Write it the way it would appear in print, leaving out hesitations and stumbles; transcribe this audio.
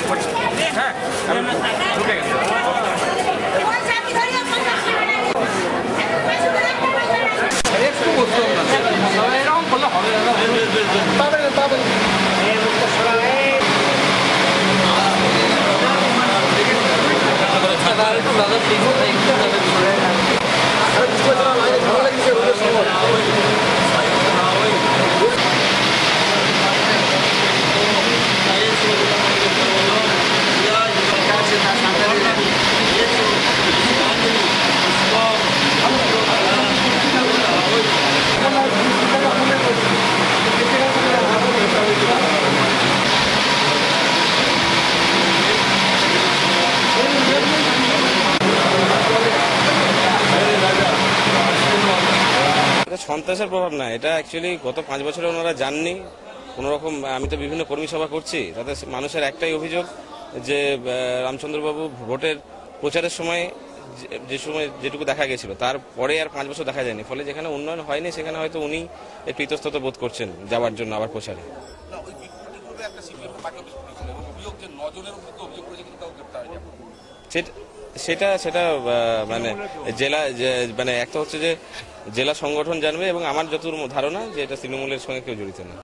হ্যাঁ ঢুকে গেছে। একটু বুঝলাম না, এরকম করলে হবে সন্ত্রাসের প্রভাব না, এটা অ্যাকচুয়ালি গত 5 বছরে ওনারা জাননি কোনো রকম। আমি তো বিভিন্ন কর্মী সভা করছি, তাতে মানুষের একটাই অভিযোগ যে রামচন্দ্রবাবু ভোটের প্রচারের সময় যে সময় যেটুকু দেখা গেছিল তারপরে আর 5 বছর দেখা যায়নি, ফলে যেখানে উন্নয়ন হয়নি সেখানে হয়তো উনি ইতস্তত বোধ করছেন যাওয়ার জন্য আবার প্রচারে। সেটা সেটা মানে জেলা মানে একটা হচ্ছে যে জেলা সংগঠন জানবে, এবং আমার যতদূর ধারণা যে এটা তৃণমূলের সঙ্গে কেউ জড়িত না।